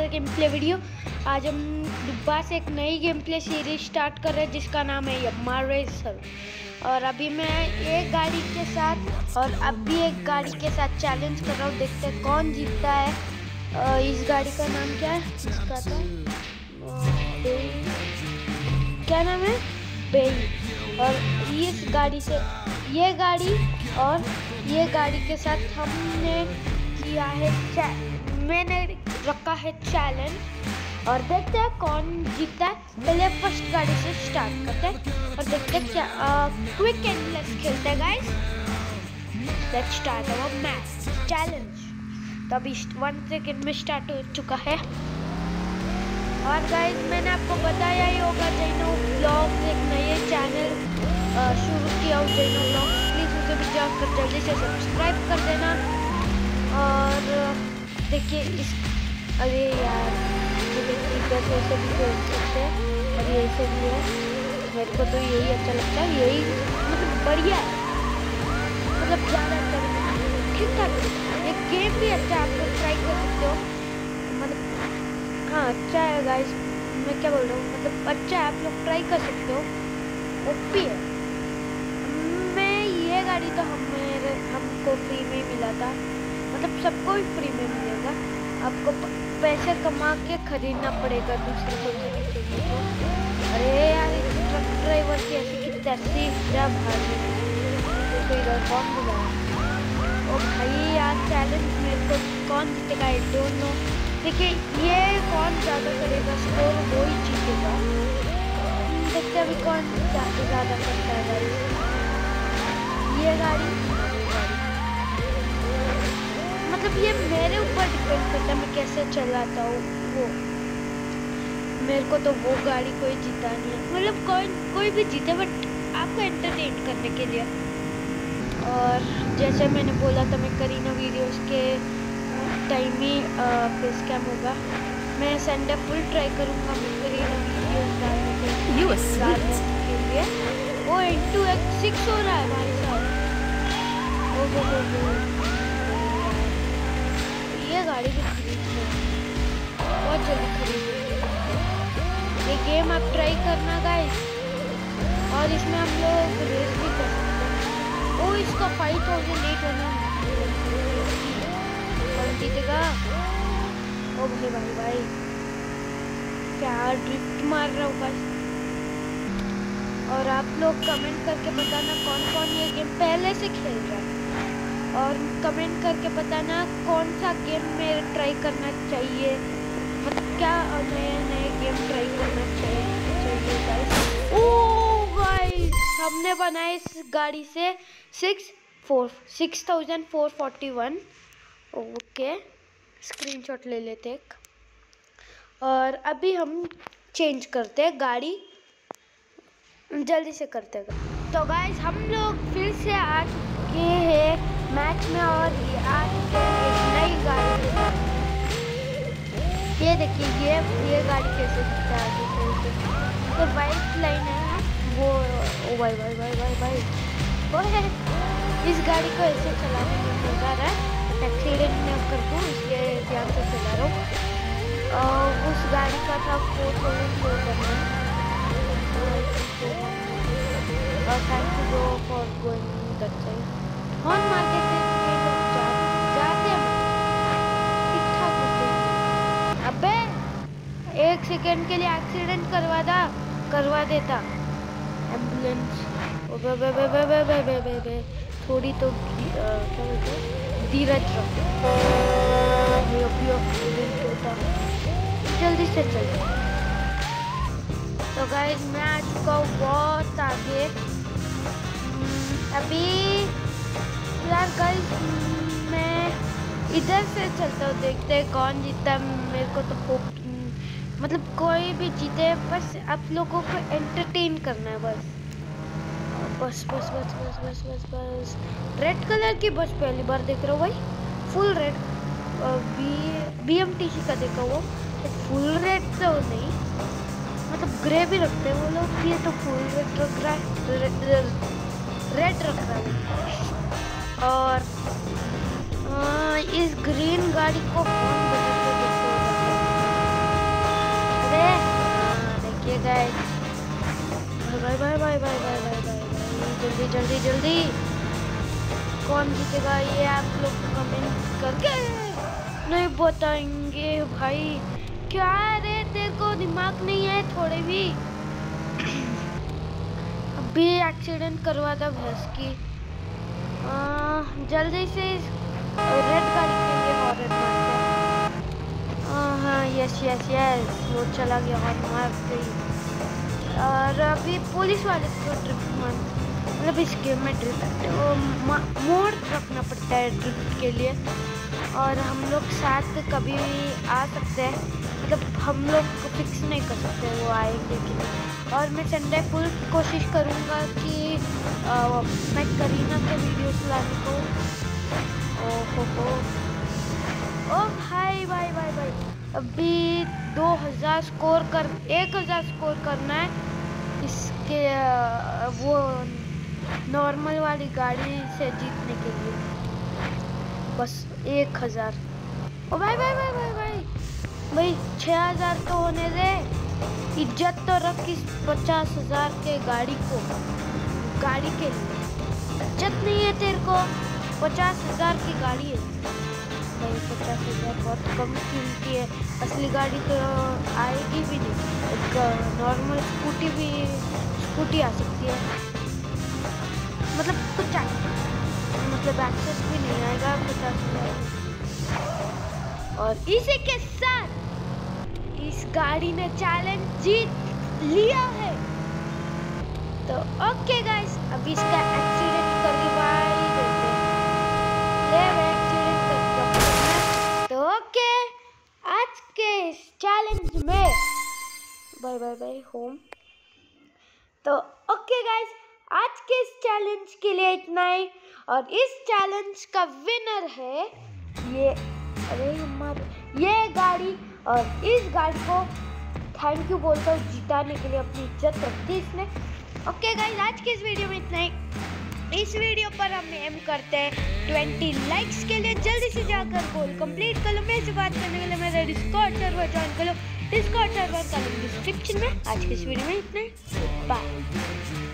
Another game play video. आज हम दुब्बा से एक नई गेम प्ले सीरीज स्टार्ट कर रहे हैं जिसका नाम है यम्मा रेसर। और अभी मैं एक गाड़ी के साथ और अब भी एक गाड़ी के साथ चैलेंज कर रहा हूँ। देखते हैं कौन जीतता है। इस गाड़ी का नाम क्या है? इसका था क्या नाम है? बेई। और इस गाड़ी से ये गाड़ी और ये गाड़ी के साथ हमने किया है मैंने रखा है चैलेंज और देखते हैं कौन जीतता है। पहले फर्स्ट गाड़ी से स्टार्ट करते हैं और देखते हैं क्या क्विक एंड लेट्स खेलते हैं guys. Let's start our match challenge. तो अभी 1 सेकेंड में स्टार्ट हो चुका है। और गाइस मैंने आपको बताया ही होगा जैनो ब्लॉग्स एक नए चैनल शुरू किया हो जैनो ब्लॉग्स, प्लीज़ उसे भी जाकर जल्दी से सब्सक्राइब कर देना। और देखिए इस अरे यार इधर से ऐसे भी खेल सकते हैं और ये ऐसे भी है। मेरे को तो यही अच्छा लगता है, यही मतलब बढ़िया है, मतलब ज़्यादा अच्छा ठीक ठाक। एक गेम भी अच्छा है, आप लोग ट्राई कर सकते हो। मतलब हाँ अच्छा है गाइस, मैं क्या बोल रहा हूँ, मतलब अच्छा है, आप लोग ट्राई कर सकते हो। ओपी है। मैं ये गाड़ी तो हमको फ्री में मिला था, मतलब सबको ही फ्री में मिलेगा। आपको पैसे कमा के खरीदना पड़ेगा दूसरे को चाहिए तो। अरे यार इस ट्रक ड्राइवर की ऐसी की तैसी क्या भागी तो इधर कौन बुलाया? ओ भाई यार चैलेंज मेरे को कौन जीतेगा आई डोंट नो। देखिए ये कौन ज़्यादा करेगा स्कोर वो ही जीतेगा। देखते अभी कौन ज़्यादा करता है गाड़ी। ये गाड़ी मतलब ये मेरे ऊपर डिपेंड करता है मैं कैसे चलाता हूँ। वो मेरे को तो वो गाड़ी कोई जीता नहीं है, मतलब कोई भी जीते बट आपको एंटरटेन करने के लिए। और जैसे मैंने बोला था मैं करीना वीडियोस के टाइम ही फेस कैम होगा। मैं संडे फुल ट्राई करूँगा मैं करीना वीडियोस डालने के लिए। वो इंटू 6 हो रहा है भाई साहब। ये गाड़ी भी खरीदनी बहुत जल्दी खरीदेंगे। ये गेम आप ट्राई करना गाइस। और इसमें हम लोग रेस भी कर सकते हैं। ओ इसका 5800 कौन जीतेगा? ओ भाई क्या ड्रिफ्ट मार रहा होगा। और आप लोग कमेंट करके बताना कौन कौन ये गेम पहले से खेल रहा है और कमेंट करके बताना कौन सा गेम में ट्राई करना चाहिए, मतलब क्या नए गेम ट्राई करना चाहिए गाइस। ओ गाइस हमने बनाया इस गाड़ी से 6441। ओके स्क्रीनशॉट ले लेते एक। और अभी हम चेंज करते हैं गाड़ी, जल्दी से करते हैं। तो गाइस हम लोग फिर से आ चुके हैं मैच में और आज के एक नई गाड़ी। ये देखिए ये गाड़ी कैसे दिखता है। तो वाइट लाइन है वो। ओ भाई वो है। इस गाड़ी को ऐसे चलाने में मजा आ रहा है, एक्सीडेंट न कर दूँ इसलिए ध्यान से चला रहा हूँ। उस गाड़ी का था 4,400 और thank you for going that side. Horn मार के जाते हैं ठीक ठाक होते हैं। अबे 1 सेकेंड के लिए एक्सीडेंट करवा देता एम्बुलेंस। थोड़ी तो क्या बोलते हैं धीरज रखो। जल्दी से चलते। तो गाइस मैं आ चुका हूँ बहुत आगे। अभी यार गाइस मैं इधर से चलता हूँ, देखते हैं कौन जीतता। मेरे को तो होप मतलब कोई भी जीते, बस आप लोगों को एंटरटेन करना है बस। रेड कलर की बस पहली बार देख रहा हूँ भाई, फुल रेड। BMTC का देखा हुआ फुल रेड तो नहीं, मतलब ग्रे भी रखते हैं वो लोग। ये तो फुल रेड रख रहा है, रेड रख रहा है। और इस ग्रीन गाड़ी को फोन बदल के देखते हो bye bye bye bye bye bye bye, जल्दी जल्दी जल्दी। कौन जीतेगा ये आप लोग कमेंट करके नहीं बताएंगे भाई। क्या रे, तेरे को दिमाग नहीं है थोड़े भी? अभी एक्सीडेंट करवा था भैंस की। जल्दी से रेड गाड़ी के लिए हॉर्न मारते हैं। हाँ यस यस यस, वो चला गया हॉर्न मार गई। और अभी पुलिस वाले को ड्रिफ्ट मतलब इस गेम में ड्रिफ्ट मोड़ रखना पड़ता है ड्रिफ्ट के लिए। और हम लोग साथ कभी भी आ सकते हैं, मतलब हम लोग को फिक्स नहीं कर सकते वो आएंगे कि नहीं। और मैं संडे फुल कोशिश करूँगा कि मैं करीना के वीडियोस लाने को। ओ भाई भाई भाई भाई, अभी 2000 स्कोर 1000 स्कोर करना है इसके वो नॉर्मल वाली गाड़ी से जीतने के लिए, बस 1000। ओ भाई भाई भाई भाई भाई भाई 6000 तो होने दे। इज्जत तो रख इस 50,000 के गाड़ी को, गाड़ी के लिए इज्जत नहीं है तेरे को। 50,000 की गाड़ी है भाई, 50,000 बहुत कम कीमती है। असली गाड़ी तो आएगी भी नहीं, एक नॉर्मल स्कूटी आ सकती है, मतलब कुछ मतलब एक्सेस भी नहीं आएगा 50,000। और इसी के साथ इस गाड़ी ने चैलेंज जीत लिया है। तो ओके गाइस, अभी इसका एक्सीडेंट करवाई देते हैं। तो ओके, आज के इस चैलेंज में बाय बाय बाय होम। तो ओके गाइस, आज के इस चैलेंज के लिए इतना ही। और इस चैलेंज का विनर है ये गाड़ी। और इस गाड़ी को थैंक यू बोलता हूँ जिताने के लिए, अपनी इज्जत रखी इसने। ओके गाइस, आज के इस वीडियो में इतना ही। इस वीडियो पर हम एम करते हैं 20 लाइक्स के लिए। जल्दी से जाकर गोल कंप्लीट कर लो। मेरे से बात करने के लिए मेरा डिस्कॉर्ड सर्वर ज्वाइन कर लो। डिस्कॉर्ड सर्वर का लिंक डिस्क्रिप्शन में। आज के इस वीडियो में इतना ही, बाय।